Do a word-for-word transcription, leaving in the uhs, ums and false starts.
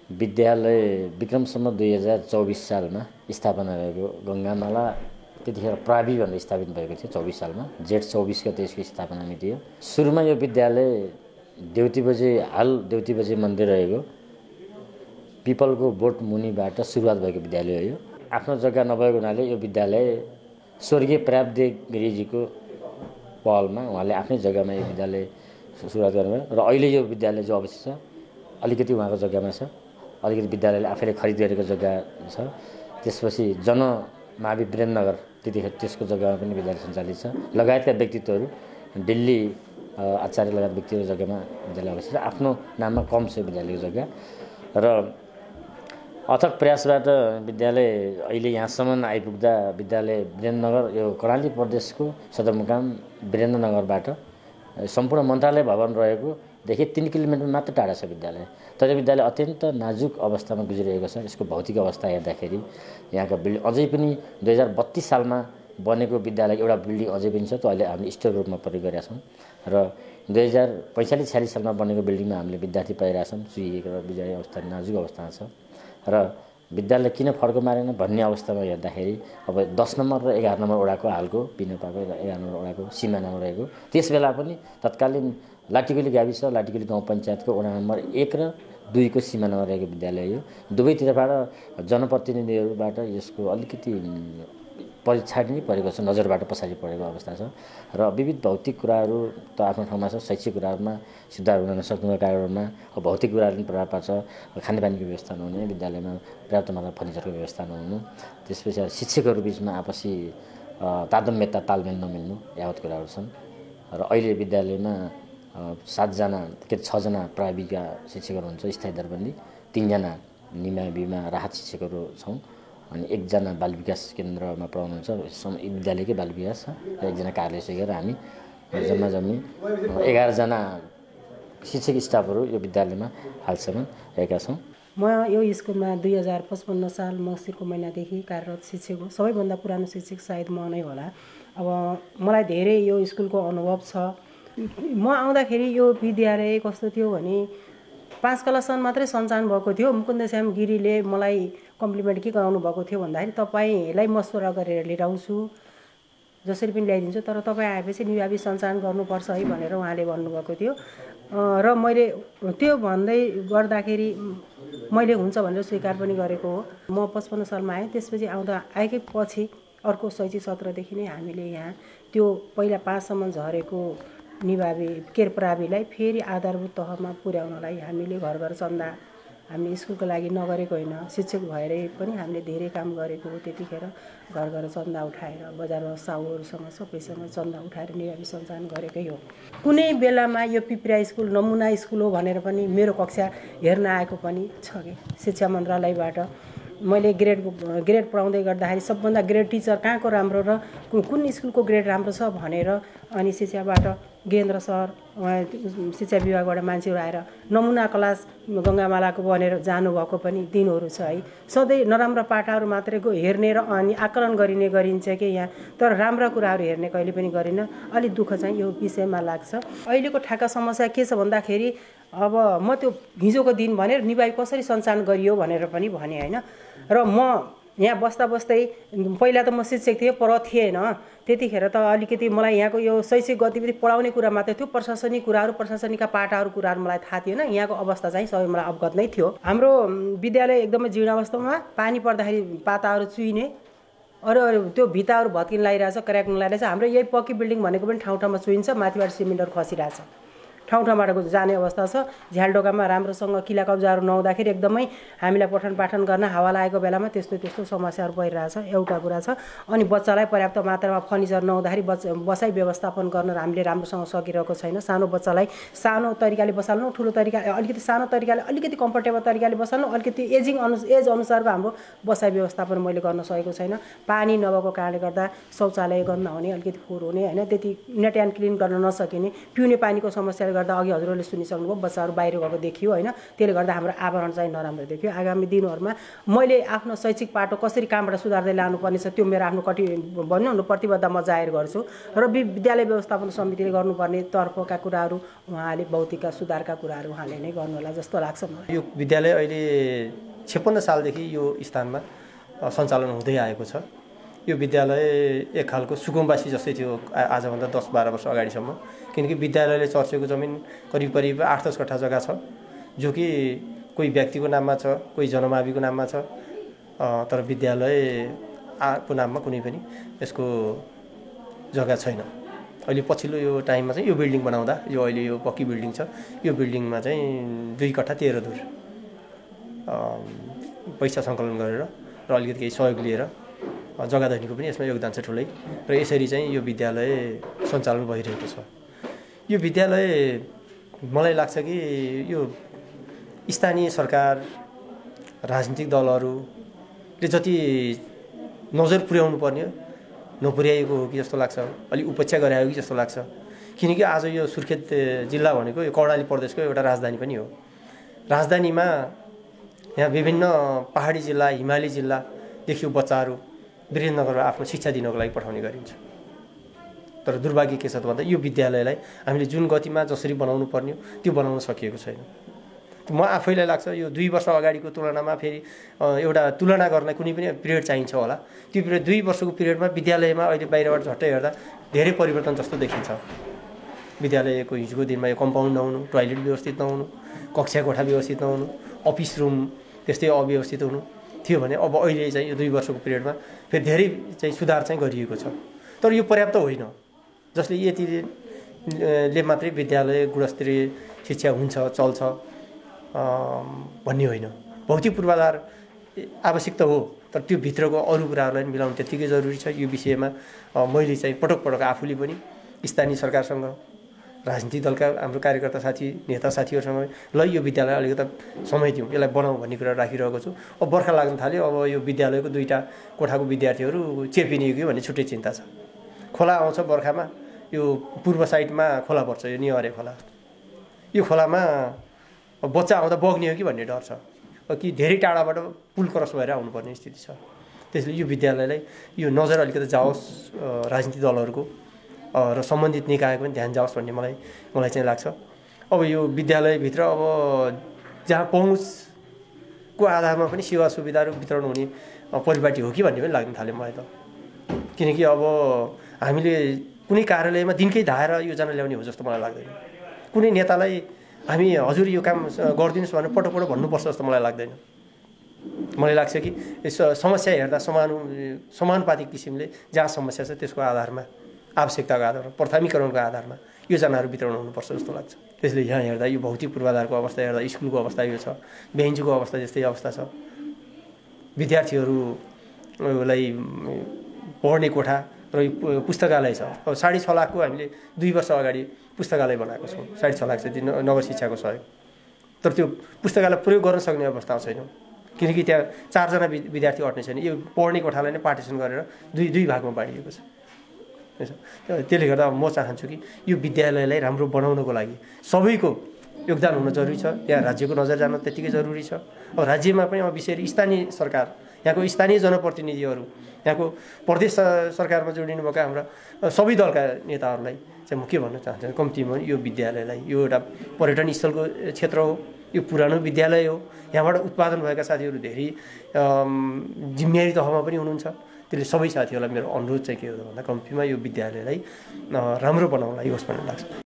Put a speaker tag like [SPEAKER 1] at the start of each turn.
[SPEAKER 1] विद्यालय विक्रमसम्म दुई हजार चौबिस सालमा स्थापना भएको गङ्गामाला त्यतिखेर प्रावि भनेर स्थापित भएको थियो चौबिस सालमा जेठ चौबिस गते यसको स्थापना मिति हो। सुरुमा यो विद्यालय देउती बजे हाल देउती बजे मन्दिर रहेको पिपलको बोट मुनिबाट सुरुवात भएको विद्यालय हो। यो आफ्नो जग्गा नभएको हुनाले यो विद्यालय स्वर्गीय प्रावदेव गिरिजीको पहलमा उहाँले आफ्नै जग्गामा यो विद्यालय सुरुवात गर्नुभयो र अहिले यो विद्यालय जो अवस्थित छ अलिकति उहाँको जग्गामा छ। अलिकति विद्यालयले आफैले खरिद गरेको जग्गा छ। त्यसपछि जनमावि वीरेन्द्रनगर त्यतिखेर त्यसको जग्गामा पनि विद्यालय सञ्चालित छ। लगायतका व्यक्तित्वहरू दिल्ली आचार्य लगायत व्यक्तिको जग्गामा विद्यालय अवस्थित छ। आफ्नो नाममा कम छ विद्यालयको जग्गा र अथक प्रयासबाट विद्यालय अहिले यहाँसम्म आइपुग्दा विद्यालय वीरेन्द्रनगर यो कर्णाली प्रदेशको सदरमुकाम वीरेन्द्रनगरबाट सम्पूर्ण मन्त्रालय भवन रहेको देखि तीन किलोमिटर मात्र टाढा छ विद्यालय। तर विद्यालय अत्यन्त नाजुक अवस्थामा गुज्रिरहेको छ। यसको भौतिक अवस्था हेर्दाखेरि यहाँका बिल्डिङ अझै पनि दुई हजार बत्तीस सालमा बनेको विद्यालय एउटा बिल्डिङ अझै पनि छ। त्यो अहिले हामीले स्टोर रूपमा प्रयोग गरेका छौँ र दुई हजार पैँचालिस छ्यालिस सालमा बनेको बिल्डिङमा हामीले विद्यार्थी पाइरहेका छौँ। चुहिएको र विद्यालय अवस्था नाजुक अवस्थामा छ र विद्यालय किन फड्को मारेन भन्ने अवस्थामा हेर्दाखेरि अब दस नम्बर र एघार नम्बर वडाको हालको पिनोपाको एघार नम्बर वडाको सिमानामा रहेको त्यस बेला पनि तत्कालीन लाटिकुली गाविस लाटिकुली गाउँ पञ्चायतको वडा नम्बर एक र दुईको सिमानामा रहेको विद्यालय हो। दुवैतिरबाट जनप्रतिनिधिहरूबाट यसको अलिकति पछाडि नै परेको छ, नजरबाट पछाडि परेको अवस्था छ र विविध भौतिक कुराहरू त आफ्नो ठाउँमा छ। शैक्षिक कुराहरूमा सुधार हुन नसक्नुको कारणमा भौतिक कुराहरू पनि प्रभाव पार्छ। खानेपानीको व्यवस्था नहुने, विद्यालयमा पर्याप्त मात्रामा फर्निचरको व्यवस्था नहुनु, त्यसपछि शिक्षकहरू बिचमा आपसी तादम्यता तालमेल नमिल्नु यावत कुराहरू छन् र अहिले विद्यालयमा सातजना के छजना प्राविका शिक्षकहरू हुन्छ स्थायी दरबन्दी, तीनजना निमाविमा राहत शिक्षकहरू छौँ अनि एकजना बाल विकास केन्द्रमा पढाउनुहुन्छ विद्यालयकै बाल विकास छ र एकजना कार्यालय शिक्षक र हामी जम्मा जम्मी एघारजना शिक्षक स्टाफहरू यो विद्यालयमा हालसम्म रहेका छौँ।
[SPEAKER 2] म यो स्कुलमा दुई हजार पचपन्न साल मङ्सिरको महिनादेखि कार्यरत शिक्षक हो। सबैभन्दा पुरानो शिक्षक सायद म नै होला। अब मलाई धेरै यो स्कुलको अनुभव छ। म आउँदाखेरि यो विद्यालय कस्तो थियो भने पाँच क्लाससम्म मात्रै सञ्चालन भएको थियो। मुकुन्द श्याम गिरीले मलाई कम्प्लिमेन्ट के गराउनु भएको थियो भन्दाखेरि तपाईँलाई मसौरा गरेर लिएर आउँछु, जसरी पनि ल्याइदिन्छु, तर तपाईँ आएपछि निभावी सञ्चालन गर्नुपर्छ है भनेर उहाँले भन्नुभएको थियो र मैले त्यो भन्दै गर्दाखेरि मैले हुन्छ भनेर स्वीकार पनि गरेको हो। म पचपन्न सालमा आएँ। त्यसपछि आउँदा आएकै पछि अर्को शैक्षिक सत्रदेखि नै हामीले यहाँ त्यो पहिला पाँचसम्म झरेको निभावी केर प्राविलाई फेरि आधारभूत तहमा पुर्याउनलाई हामीले घर घर चन्दा हामीले स्कुलको लागि नगरेको होइन, शिक्षक भएरै पनि हामीले धेरै काम गरेको हो। त्यतिखेर घर घर चन्दा उठाएर बजारमा साहुहरूसँग सबैसँग चन्दा उठाएर निभावी सञ्चालन गरेकै हो। कुनै बेलामा यो पिप्रिया स्कुल नमुना स्कुल हो भनेर पनि मेरो कक्षा हेर्न आएको पनि छ कि शिक्षा मन्त्रालयबाट। मैले ग्रेड ग्रेड पढाउँदै गर्दाखेरि सबभन्दा ग्रेड टिचर कहाँको राम्रो र कुन स्कुलको ग्रेड राम्रो छ भनेर अनि शिक्षाबाट गिरेन्द्र सर उहाँ शिक्षा विभागबाट मान्छेहरू आएर नमुना क्लास गङ्गामालाको बनेर जानुभएको पनि दिनहरू छ है। सधैँ नराम्रो पाठाहरू मात्रै हेर्ने र अनि आकलन गरिने गरिन्छ कि यहाँ, तर राम्रा कुराहरू हेर्ने कहिले पनि गरिन। अलिक दुःख चाहिँ यो विषयमा लाग्छ। अहिलेको ठाका समस्या के छ भन्दाखेरि अब म त्यो हिजोको दिन भनेर निभावी कसरी सञ्चालन गरियो भनेर पनि भने होइन। र म यहाँ बस्दा बस्दै पहिला त म शिक्षक थिएँ, पर थिएन। त्यतिखेर त अलिकति मलाई यहाँको यो शैक्षिक गतिविधि पढाउने कुरा मात्रै थियो। प्रशासनिक कुराहरू प्रशासनिकका पाठाहरू कुराहरू मलाई थाहा थिएन। यहाँको अवस्था चाहिँ सबै मलाई अवगत नै थियो। हाम्रो विद्यालय एकदमै जीर्ण अवस्थामा, पानी पर्दाखेरि पाताहरू चुइने, अरू अरू त्यो भित्ताहरू भत्किन लागिरहेछ, क्र्याक्न लागिरहेछ। हाम्रो यही पक्की बिल्डिङ भनेको पनि ठाउँ ठाउँमा चुइन्छ, माथिबाट सिमेन्टहरू खसिरहेछ, ठाउँ ठाउँबाट जाने अवस्था छ। झ्यालडोकामा राम्रोसँग किला कब्जाहरू नहुँदाखेरि एकदमै हामीलाई पठन पाठन गर्न हावा लागेको बेलामा त्यस्तो त्यस्तो समस्याहरू परिरहेछ, एउटा कुरा छ। अनि बच्चालाई पर्याप्त मात्रामा फर्निचर नहुँदाखेरि बच्चा बसाइ व्यवस्थापन गर्न हामीले राम्रोसँग सकिरहेको छैन। सानो बच्चालाई सानो तरिकाले बसाल्नु, ठुलो तरिका अलिकति सानो तरिकाले अलिकति कम्फर्टेबल तरिकाले बसाल्नु, अलिकति एजिङ अनु एज अनुसारको हाम्रो बसाइ व्यवस्थापन मैले गर्न सकेको छैन। पानी नभएको कारणले गर्दा शौचालय गर्न नहुने, अलिकति फोहोर हुने होइन, त्यति नेट एन्ड क्लिन गर्न नसकिने, पिउने पानीको समस्याले गर्दा अघि हजुरहरूले सुनिसक्नुभयो बच्चाहरू बाहिर गएको देखियो होइन, त्यसले गर्दा हाम्रो आवरण चाहिँ नराम्रो देखियो। आगामी दिनहरूमा मैले आफ्नो शैक्षिक पाटो कसरी कहाँबाट सुधार्दै लानुपर्ने छ त्यो मेरो आफ्नो कति भन्नु न प्रतिबद्धता म जाहेर गर्छु र विद्यालय व्यवस्थापन समितिले गर्नुपर्ने तर्फका कुराहरू उहाँले भौतिक सुधारका कुराहरू उहाँले नै गर्नुहोला जस्तो लाग्छ मलाई।
[SPEAKER 3] यो विद्यालय अहिले छप्पन्न सालदेखि यो स्थानमा सञ्चालन हुँदै आएको छ। यो विद्यालय एक खालको सुकुम्बासी जस्तै थियो आजभन्दा दस बाह्र वर्ष अगाडिसम्म, किनकि विद्यालयले चर्चेको जमिन करिब करिब आठ दस कट्ठा जग्गा छ, जो कि कोही व्यक्तिको नाममा छ, कोही जनमाविको नाममा छ, तर विद्यालयको नाममा कुनै पनि यसको जग्गा छैन। अहिले पछिल्लो यो टाइममा चाहिँ यो बिल्डिङ बनाउँदा, यो अहिले यो पक्की बिल्डिङ छ, यो बिल्डिङमा चाहिँ दुई कट्ठा तेह्र धुर पैसा सङ्कलन गरेर र अलिकति केही सहयोग लिएर जग्गा दैनिकको पनि यसमा योगदान छ ठुलै, र यसरी चाहिँ यो विद्यालय सञ्चालन भइरहेको छ। यो विद्यालय मलाई लाग्छ कि यो स्थानीय सरकार, राजनीतिक दलहरूले जति नजर पुर्याउनु पर्ने नपुर्याएको हो कि जस्तो लाग्छ, अलि उपेक्षा गरे हो कि जस्तो लाग्छ। किनकि आज यो सुर्खेत जिल्ला भनेको यो कर्णाली प्रदेशको एउटा राजधानी पनि हो। राजधानीमा यहाँ विभिन्न पहाडी जिल्ला, हिमाली जिल्लादेखि बच्चाहरू वीरेन्द्रनगरमा आफ्नो शिक्षा दिनको लागि पठाउने गरिन्छ। तर दुर्भाग्य के छ त भन्दा यो विद्यालयलाई हामीले जुन गतिमा जसरी बनाउनु पर्ने त्यो बनाउन सकिएको छैन। म आफैलाई लाग्छ यो दुई वर्ष अगाडिको तुलनामा फेरि एउटा तुलना गर्न कुनै पनि पिरियड चाहिन्छ होला। त्यो पिरियड दुई वर्षको पिरियडमा विद्यालयमा अहिले बाहिरबाट झट्टै हेर्दा धेरै परिवर्तन जस्तो देखिन्छ। विद्यालयको हिजोको दिनमा यो कम्पाउन्ड नहुनु, टोयलेट व्यवस्थित नहुनु, कक्षा कोठा व्यवस्थित नहुनु, अफिस रुम त्यस्तै अव्यवस्थित हुनु थियो भने अब अहिले चाहिँ यो दुई वर्षको पिरियडमा फेरि धेरै चाहिँ सुधार चाहिँ गरिएको छ। तर यो पर्याप्त होइन, जसले यतिले मात्रै विद्यालय गुणस्तरीय शिक्षा हुन्छ चल्छ भन्ने होइन। भौतिक पूर्वाधार आवश्यक त हो, तर त्यो भित्रको अरू कुराहरूलाई मिलाउनु त्यत्तिकै जरुरी छ। यो विषयमा मैले चाहिँ पटक पटक आफूले पनि स्थानीय सरकारसँग, राजनीतिक दलका हाम्रो कार्यकर्ता साथी नेता साथीहरूसँग ल यो विद्यालय अलिकति समय दिउँ, यसलाई बनाऊ भन्ने कुरा राखिरहेको छु। अब बर्खा लाग्न थाल्यो, अब यो विद्यालयको दुईवटा कोठाको विद्यार्थीहरू चेपिने कि भन्ने छुट्टै चिन्ता छ। खोला आउँछ बर्खामा, यो पूर्व साइडमा खोला पर्छ, यो निहरे खोला। यो खोलामा बच्चा आउँदा बग्ने हो कि भन्ने डर छ, कि धेरै टाढाबाट पुल क्रस भएर आउनुपर्ने स्थिति छ। त्यसले यो विद्यालयलाई यो नजर अलिकति जाओस् राजनीतिक दलहरूको र सम्बन्धित निकायको पनि ध्यान जाओस् भन्ने मलाई मलाई चाहिँ लाग्छ। अब यो विद्यालयभित्र अब जहाँ पहुँचको आधारमा पनि सेवा सुविधाहरू वितरण हुने परिपाटी हो कि भन्ने पनि लाग्न थाल्यो मलाई त। किनकि अब हामीले कुनै कार्यालयमा दिनकै धाएर योजना ल्याउने हो जस्तो मलाई लाग्दैन। कुनै नेतालाई हामी हजुर यो काम गरिदिनुहोस् भनेर पटक पटक भन्नुपर्छ जस्तो मलाई लाग्दैन। मलाई लाग्छ कि समस्या हेर्दा समान समानुपातिक किसिमले जहाँ समस्या छ त्यसको आधारमा, आवश्यकताको आधारमा, प्राथमिकरणको आधारमा योजनाहरू वितरण हुनुपर्छ जस्तो लाग्छ। त्यसले यहाँ हेर्दा यो भौतिक पूर्वाधारको अवस्था हेर्दा स्कुलको अवस्था यो छ, बेन्चको अवस्था जस्तै अवस्था छ, विद्यार्थीहरूलाई पढ्ने कोठा र यो पुस्तकालय छ। अब साढे छ लाखको हामीले दुई वर्ष अगाडि पुस्तकालय बनाएको छौँ, साढे छ लाख चाहिँ नगर शिक्षाको सहयोग। तर त्यो पुस्तकालय प्रयोग गर्न सक्ने अवस्था छैन, किनकि त्यहाँ चारजना विद्यार्थी अट्ने छैन। यो पढ्ने कोठालाई नै पार्टिसन गरेर दुई दुई भागमा बाँडिएको छ। त्यसले गर्दा म चाहन्छु कि यो विद्यालयलाई राम्रो बनाउनको लागि सबैको योगदान हुन जरुरी छ। यहाँ राज्यको नजर जान त्यत्तिकै जरुरी छ। अब राज्यमा पनि अब विशेष स्थानीय सरकार, यहाँको स्थानीय जनप्रतिनिधिहरू, यहाँको प्रदेश सरकारमा जोडिनु भएका हाम्रा सबै दलका नेताहरूलाई चाहिँ म के भन्न चाहन्छु, कम्तीमा यो विद्यालयलाई, यो एउटा पर्यटन स्थलको क्षेत्र हो, यो पुरानो विद्यालय हो, यहाँबाट उत्पादन भएका साथीहरू धेरै जिम्मेवारी तहमा पनि हुनुहुन्छ। त्यसले सबै साथीहरूलाई मेरो अनुरोध चाहिँ के हो भन्दा कम्तीमा यो विद्यालयलाई राम्रो बनाउनलाई होस् भन्ने लाग्छ।